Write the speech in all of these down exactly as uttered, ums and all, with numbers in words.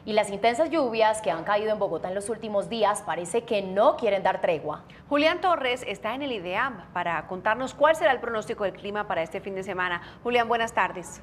Y las intensas lluvias que han caído en Bogotá en los últimos días parece que no quieren dar tregua. Julián Torres está en el IDEAM para contarnos cuál será el pronóstico del clima para este fin de semana. Julián, buenas tardes.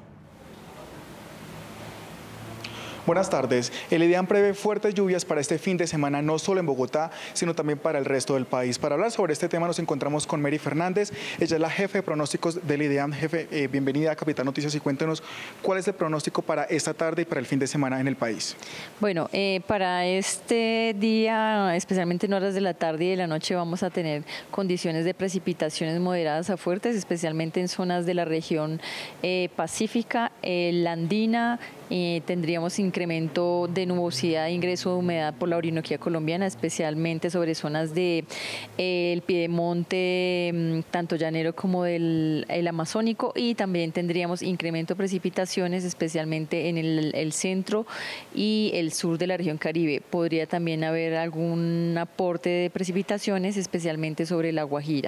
Buenas tardes. El IDEAM prevé fuertes lluvias para este fin de semana, no solo en Bogotá, sino también para el resto del país. Para hablar sobre este tema nos encontramos con Mary Fernández. Ella es la jefe de pronósticos del IDEAM. Jefe, eh, bienvenida a Capital Noticias y cuéntenos cuál es el pronóstico para esta tarde y para el fin de semana en el país. Bueno, eh, para este día, especialmente en horas de la tarde y de la noche, vamos a tener condiciones de precipitaciones moderadas a fuertes, especialmente en zonas de la región eh, pacífica, eh, la andina. Eh, tendríamos incremento de nubosidad e ingreso de humedad por la Orinoquía colombiana, especialmente sobre zonas del de, eh, piedemonte, tanto llanero como del el amazónico, y también tendríamos incremento de precipitaciones, especialmente en el, el centro y el sur de la región Caribe. Podría también haber algún aporte de precipitaciones, especialmente sobre la Guajira.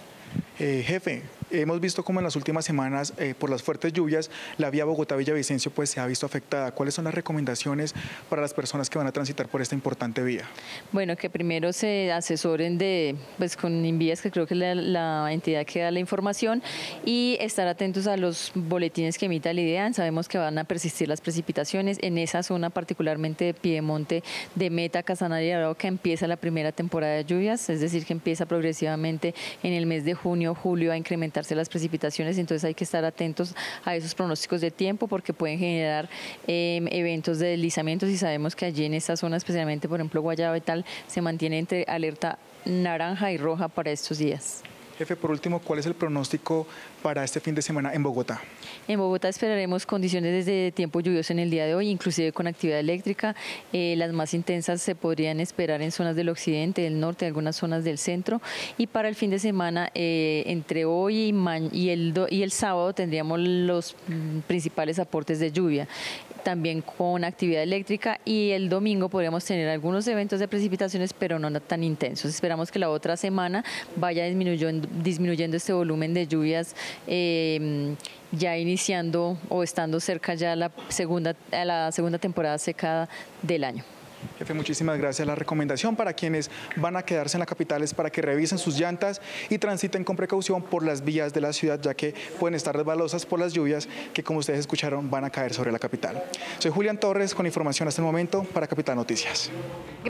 Eh, jefe, hemos visto como en las últimas semanas, eh, por las fuertes lluvias, la vía Bogotá-Villavicencio pues, se ha visto afectada. ¿Cuáles son las recomendaciones para las personas que van a transitar por esta importante vía? Bueno, que primero se asesoren de, pues, con Invías, que creo que es la, la entidad que da la información, y estar atentos a los boletines que emita el IDEAM. Sabemos que van a persistir las precipitaciones en esa zona, particularmente de Piedemonte, de Meta, Casanare y Arauca, empieza la primera temporada de lluvias, es decir, que empieza progresivamente en el mes de junio, julio a incrementarse las precipitaciones, entonces hay que estar atentos a esos pronósticos de tiempo porque pueden generar eh, eventos de deslizamientos, y sabemos que allí en esta zona, especialmente por ejemplo Guayaba y tal, se mantiene entre alerta naranja y roja para estos días. Jefe, por último, ¿cuál es el pronóstico para este fin de semana en Bogotá? En Bogotá esperaremos condiciones desde tiempo lluvioso en el día de hoy, inclusive con actividad eléctrica. Eh, las más intensas se podrían esperar en zonas del occidente, del norte, algunas zonas del centro. Y para el fin de semana, eh, entre hoy y, ma y, el do y el sábado, tendríamos los mm, principales aportes de lluvia, también con actividad eléctrica, y el domingo podríamos tener algunos eventos de precipitaciones, pero no tan intensos. Esperamos que la otra semana vaya disminuyendo, disminuyendo este volumen de lluvias, eh, ya iniciando o estando cerca ya a la segunda, a la segunda temporada seca del año. Jefe, muchísimas gracias. La recomendación para quienes van a quedarse en la capital es para que revisen sus llantas y transiten con precaución por las vías de la ciudad, ya que pueden estar resbalosas por las lluvias que, como ustedes escucharon, van a caer sobre la capital. Soy Julián Torres con información hasta el momento para Capital Noticias.